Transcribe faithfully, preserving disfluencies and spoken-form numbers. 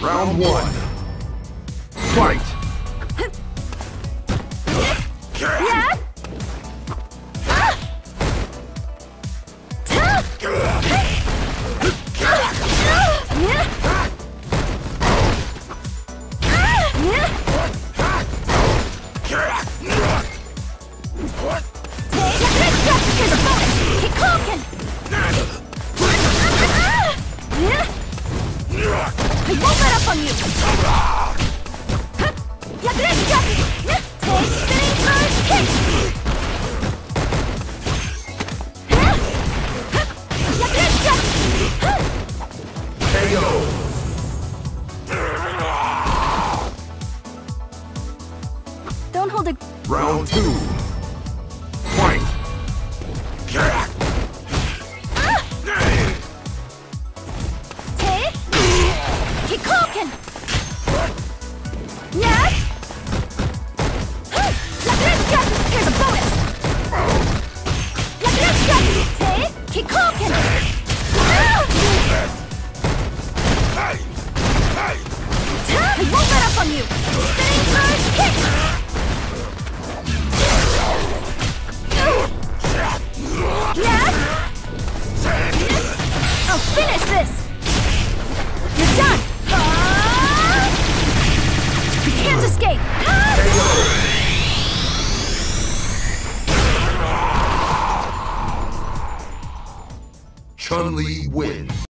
Round one. Fight! Yeah. Here's a bonus! Keep clocking! I won't let up on you! Take spinning first kick! K O! Don't hold it. Round two. Fight! Take. Keep clocking! Yeah! Here's a bonus! Take. Keep clocking! I won't let up on you! Spinning first kick! Yeah? I'll finish this! You're done! Ah! You can't escape! Chun-Li wins.